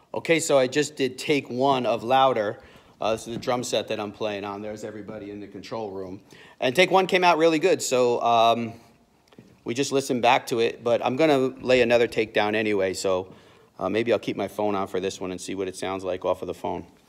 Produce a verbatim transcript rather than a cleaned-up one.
Okay, so I just did take one of Louder. Uh, this is the drum set that I'm playing on. There's everybody in the control room. And take one came out really good, so um, we just listened back to it. But I'm going to lay another take down anyway, so uh, maybe I'll keep my phone on for this one and see what it sounds like off of the phone.